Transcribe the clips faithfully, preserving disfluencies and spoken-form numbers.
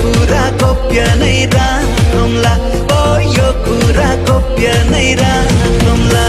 कुरा गोप्य नै राखौँला ओ यो कुरा गोप्य नै राखौँला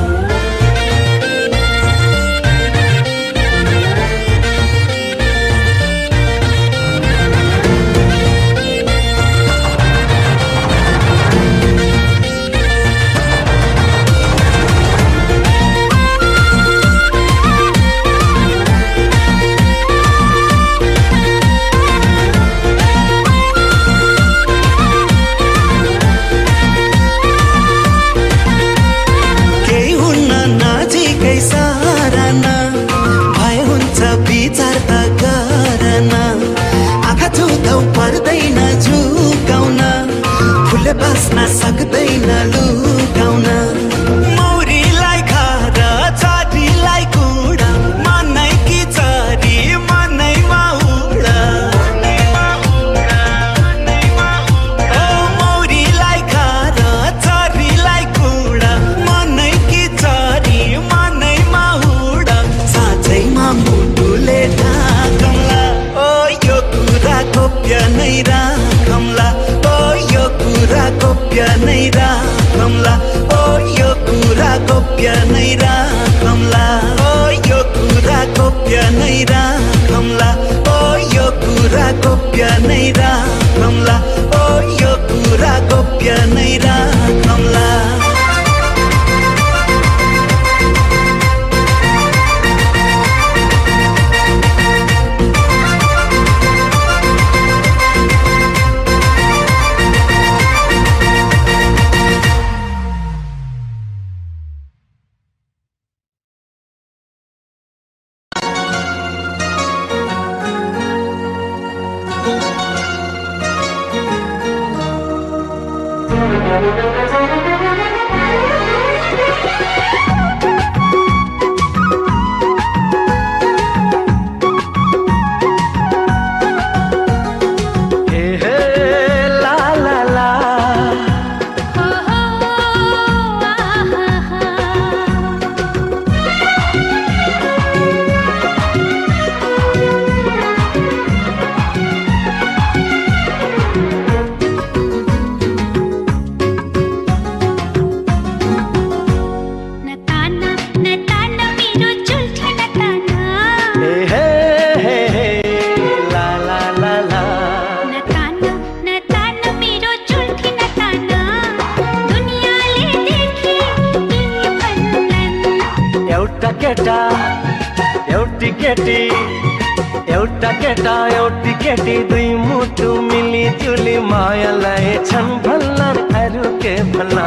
बस्न सक्दैन लुकाउन मौरीलाई खाएर चाटीलाई कुडा मनै कि चरी मनैमा उडा ओ मौरीलाई खाएर चरीलाई कुडा मनै कि चरी मनैमा उडा साँच्चैमा मुटुले ढाकौँला ओ यो कुरा गोप्य नै राखौँला कुरा गोप्य नै राखौँला ओ यो कुरा गोप्य नै राखौँला ओ यो कुरा गोप्य नै राखौँला ओ यो कुरा गोप्य नै राखौँला ओ यो कुरा गोप्य नै राखौँला एउटा केटा एउटी केटी दुई मुटु मिली जुली मायालाई छन् भल्लान् अरू के भल्ला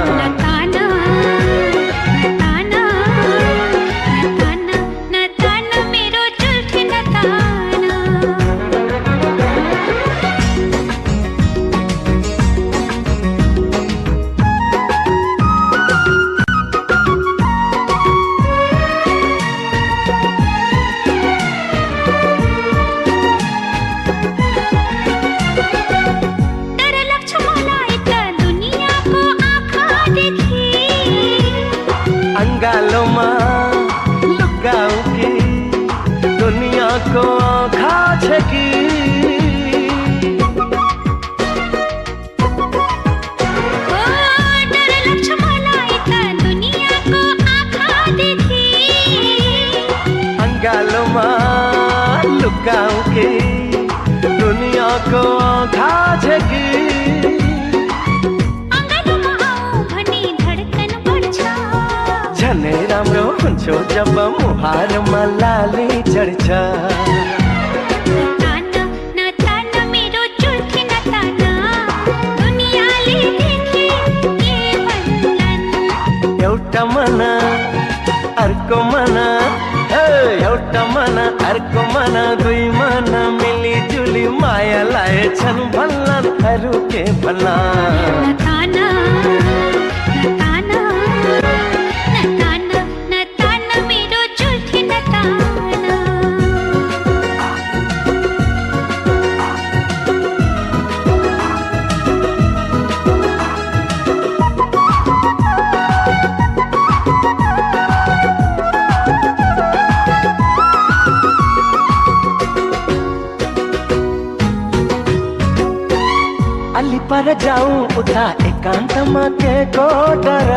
अंगालोमा लुकाऊ कि दुनिया को आँखा छे कि डर लाग्छ मलाई त दुनियाको आँखा देखि अंगालोमा लुकाऊ कि दुनिया को आँखा छे कि झनै राम्रो हुन्छौ जब मुहारमा लाली चढ्छ मेरो चुल्ठी नताना दुनियाँले देखे के भन्लान् एउटा मन अर्को मन एउटा मन अर्को मन दुई मन मिली जुली मायालाई छन् भन्लान् अरू के भन्लान् अलि पर जाऊं उता एकान्तमा के को डर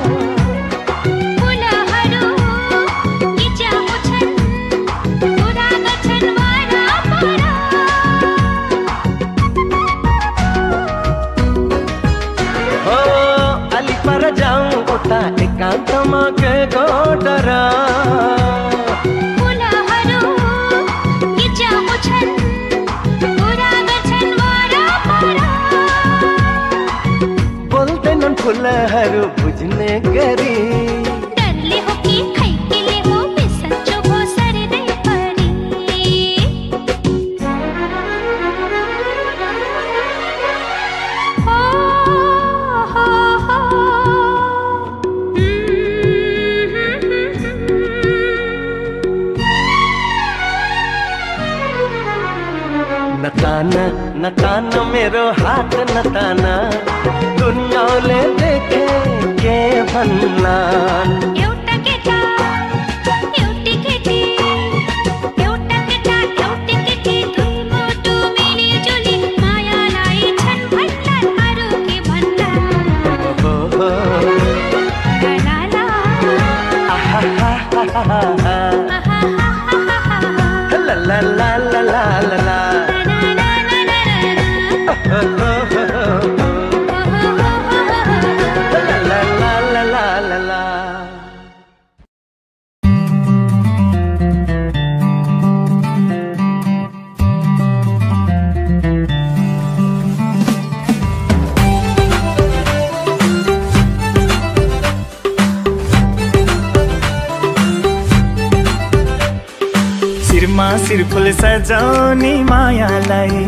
हो अलि पर जाऊं उता एकान्तमा के को डर फुलहरू बुझ्ने गरी डरले हो कि खैकेले हो बिसन्चो हो सरिँदै परी हो हो हो नताना नताना मेरो हात नताना दुनियाले देखे के भन्ला एउटा केटा एउटी केटी एउटा केटा एउटी केटी दुई मुटु मिलिजुली मायालाई छन् भन्लान् अरू के भन्ला हो हो ला ला आहा हा हा हा ला ला ला ला ला ला ला शिरमा शिरफुल सजाउने मायालाई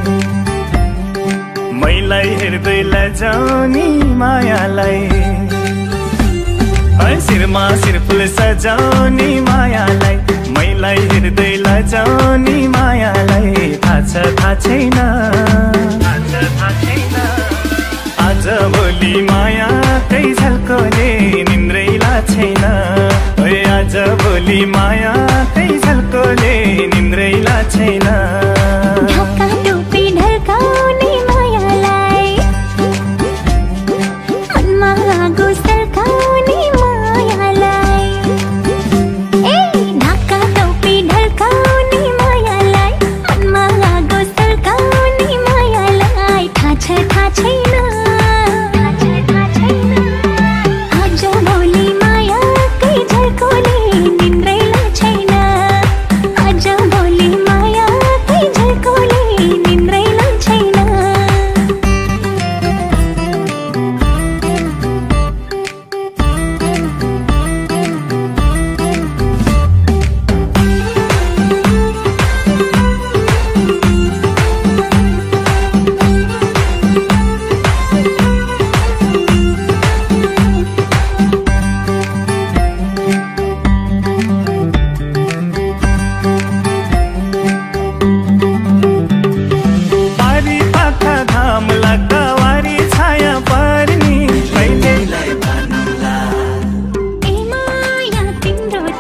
मैलाई हेर्दै लजाउने मायालाई शिरमा शिरफुल सजाउने मायालाई मैलाई हेर्दै लजाउने मायालाई थाहा छ थाहा छैन आज भोलि माया कै झल्कोले निन्द्रै छैन आज भोलि माया कै झल्कोले निन्द्रै छैन ढाका टोपी ढल्काउने मायालाई मनमा आगो सल्काउने मायालाई ए ढाका टोपी ढल्काउने मायालाई मनमा आगो सल्काउने मायालाई थाहा छ थाहा छैन आज भोलि माया कै झल्कोले निन्द्रै छैन आज भोलि माया कै झल्कोले निन्द्रै छैन पारी पाखा घाम लाग्दा वारी छाया पर्ने कहिलेलाई भन्ला ए माया तिम्रो त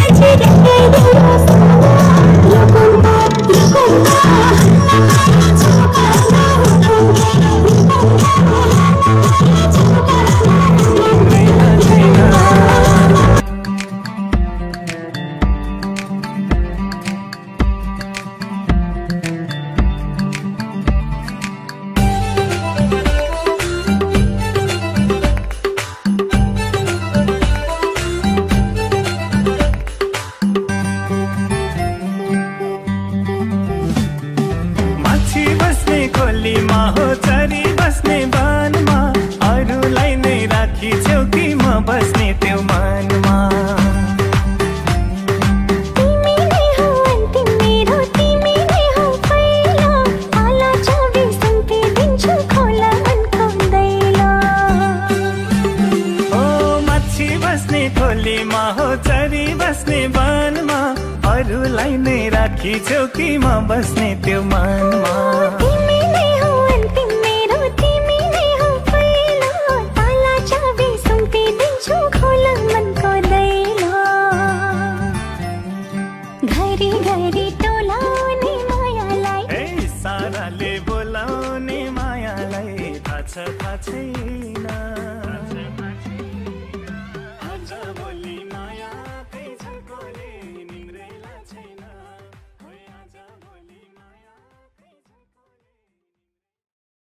Look टोलीमा हो चरी बस्ने वनमा अरूलाई नै राखी चौकीमा बस्ने त्यो मनमा तिमी नै हो अन्तिम मेरो तिमी नै हो पहिलो ताला चाबी सुम्पिदिन्छु खोल मनको दैलो घरी घरी टोलाउने मायालाई ए साराले बोलाउने मायालाई थाहा छ थाहा छैन